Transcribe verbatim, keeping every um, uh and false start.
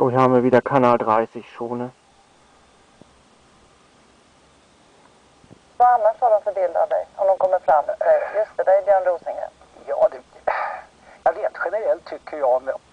So, hier haben wir wieder Kanal dreißig schon, ne? Vad annars har de för bild av dig? Om de kommer fram. Just det, det är Björn Rosengren. Ja, det, ja, rent generellt tycker jag